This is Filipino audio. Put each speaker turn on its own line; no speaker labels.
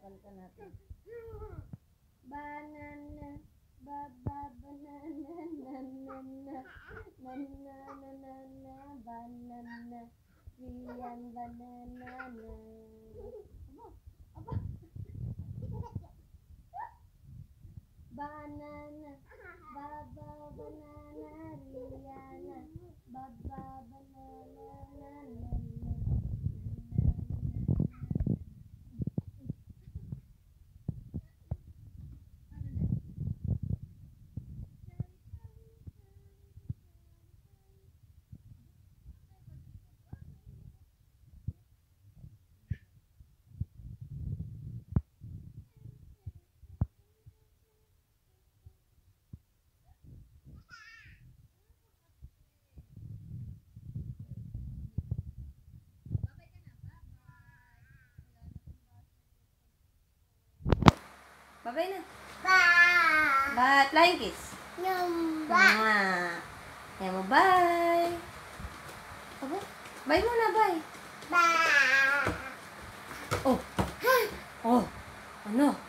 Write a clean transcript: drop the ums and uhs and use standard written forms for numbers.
kanta natin. Banana, baba, banana, nanana, nanana, banana, Rian, banana, banana, baba, banana, Rihanna, baba, banana, nanana. Bye-bye na.
Bye.
Bye. Flying kiss.
Bye.
Kaya mo, bye. Aba, bye muna, bye.
Bye.
Oh. Oh. Ano?